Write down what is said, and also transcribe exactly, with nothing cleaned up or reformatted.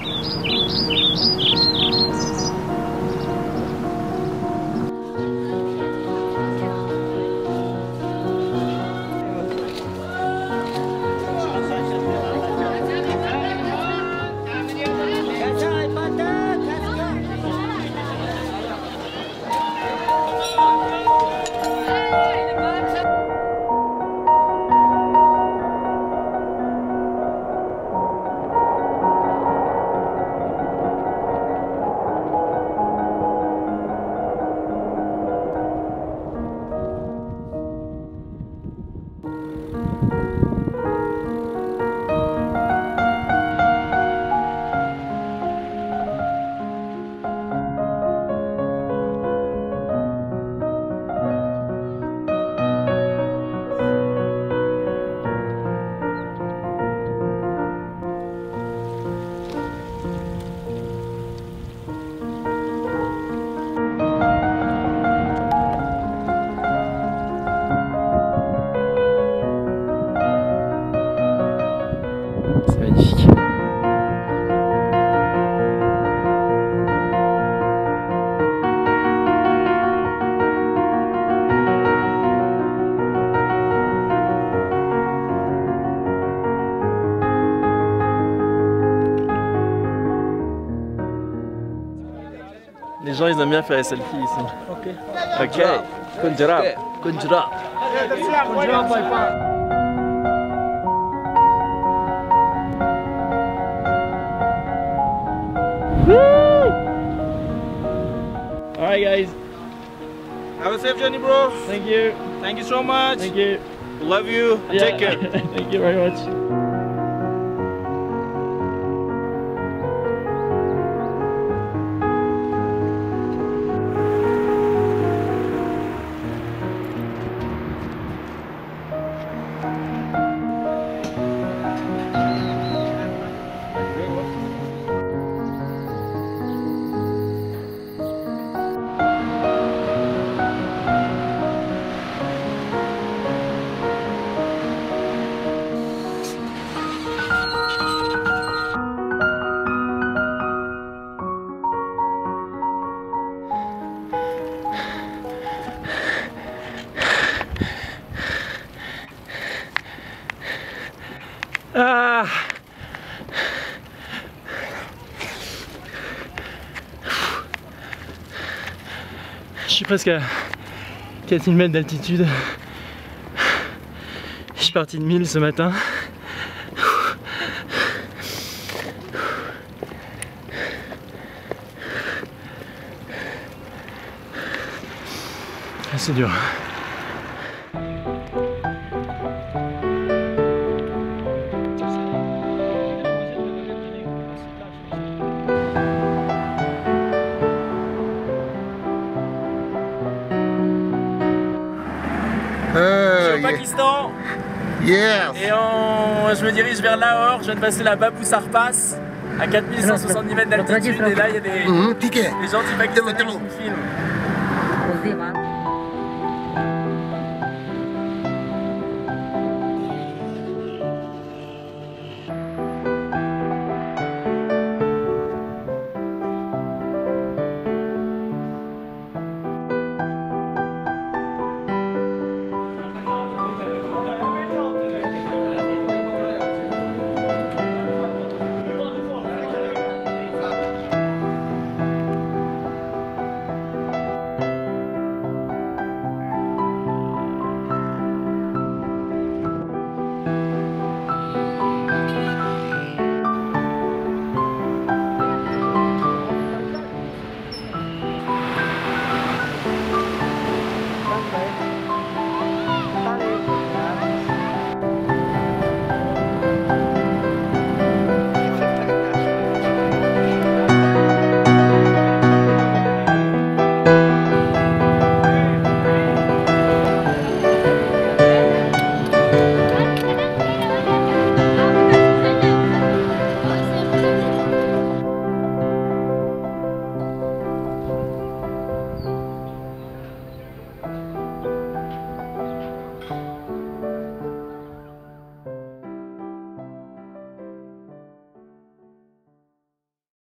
Les gens ils aiment bien faire les selfies ici. Ok. Ok. Kunjara. Kunjara. Alright guys. Have a safe journey, bro. Thank you. Thank you so much. Thank you. Love you. Yeah. Take care. Thank you very much. Ah. Je suis presque à quatre mille mètres d'altitude. Je suis parti de mille ce matin. Ah, c'est dur. Je suis au Pakistan. Yes. Et on... je me dirige vers Lahore. Je viens de passer la Babou Sarpas à quatre mille cent soixante-dix mètres d'altitude. Et là, il y a des, Mhm, ticket. des gens du Pakistan qui Demo, demo. me filment.